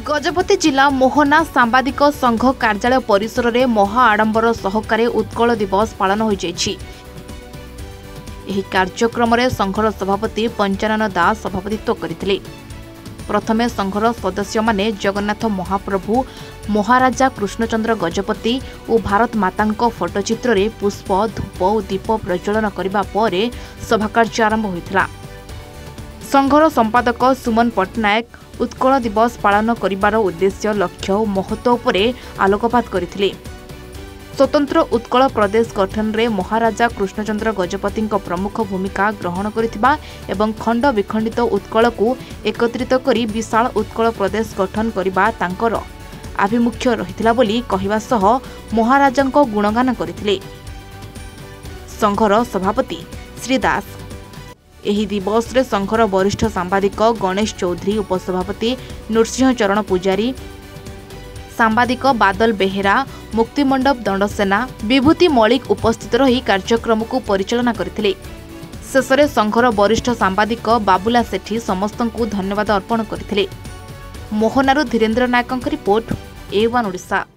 गजपति जिला मोहना सांबादिक संघ कार्यालय परिसर में महा आडंबर सहकारे उत्कल दिवस पालन हो जाइछि। एही कार्यक्रम में संघर सभापति पंचानन दास सभापतित्व करथिले। प्रथमे संघर सदस्य माने जगन्नाथ महाप्रभु, महाराजा कृष्णचंद्र गजपति और भारत माता फोटोचित्र रे पुष्प, धूप और दीप प्रज्वलन करबा परे सभाकार्य आरंभ होइथिला। संघर संपादक सुमन पट्टनायक उत्कल दिवस पालन करिबार उद्देश्य, लक्ष्य और महत्व उपरे आलोकपात करथिले। स्वतंत्र उत्कल प्रदेश गठन रे महाराजा कृष्णचंद्र गजपति प्रमुख भूमिका ग्रहण करथिबा एवं खंड विखंडित उत्कल को एकत्रित करी विशाल उत्कल प्रदेश गठन करिबा तांकर आभिमुख्य रहिथिला बोली कहिबा सह महाराजांको गुणगान करथिले। संघर सभापति श्री दास एही दिवस रे संघर वरिष्ठ सांबादिक गणेश चौधरी, उपसभापति नृसिंह चरण पुजारी, सांबादिक बादल बेहेरा, मुक्तिमंडप दंडसेना, विभूति मलिक उपस्थित रही कार्यक्रम को परिचालना करथिले। शेषरे संघर वरिष्ठ सांबादिक बाबुला सेठी समस्तंकु धन्यवाद अर्पण करथिले। मोहनारु धीरेन्द्र नायकଙ୍କ रिपोर्ट A1 ओडिशा।